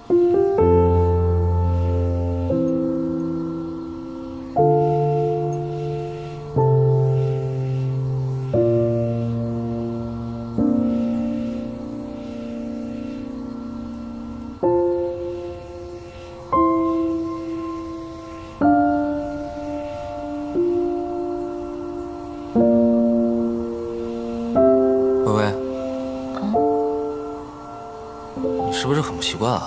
是不是很不习惯啊？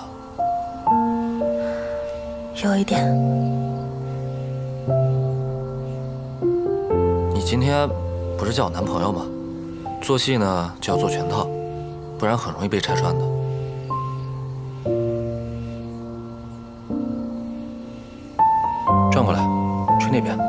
有一点。 你今天不是叫我男朋友吗？做戏呢就要做全套，不然很容易被拆穿的。转过来，去那边。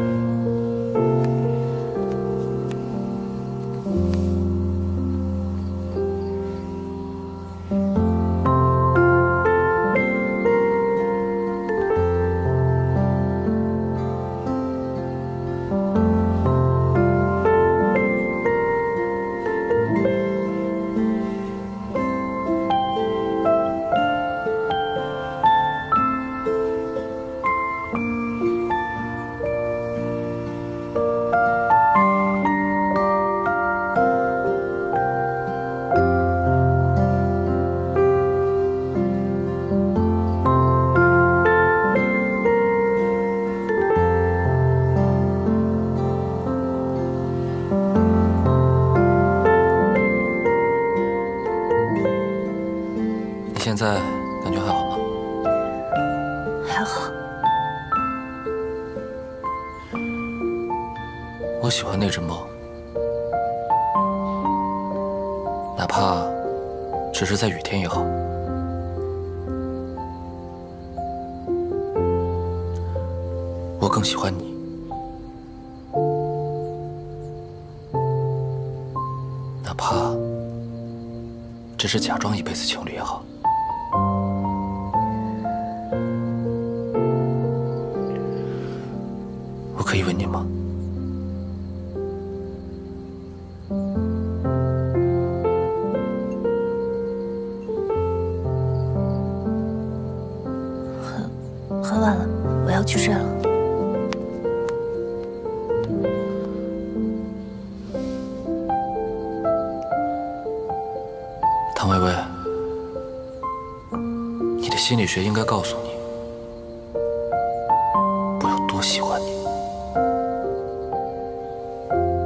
现在感觉还好吗？ 还好。 我喜欢那只梦，哪怕只是在雨天也好。我更喜欢你，哪怕只是假装一辈子情侣也好。 我可以问你吗？ 很晚了，我要去睡了。 唐薇薇，你的心理学应该告诉你。